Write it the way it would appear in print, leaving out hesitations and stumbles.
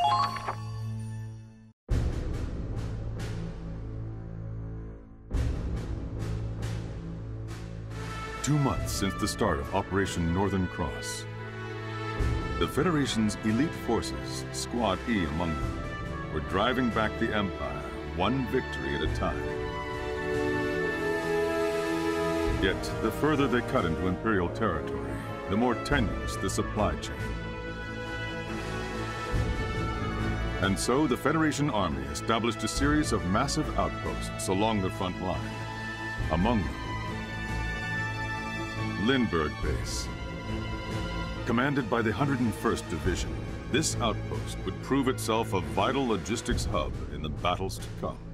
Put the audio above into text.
2 months since the start of Operation Northern Cross, the Federation's elite forces, Squad E among them, were driving back the Empire, one victory at a time. Yet, the further they cut into Imperial territory, the more tenuous the supply chain. And so, the Federation Army established a series of massive outposts along the front line. Among them, Lindbergh Base. Commanded by the 101st Division, this outpost would prove itself a vital logistics hub in the battles to come.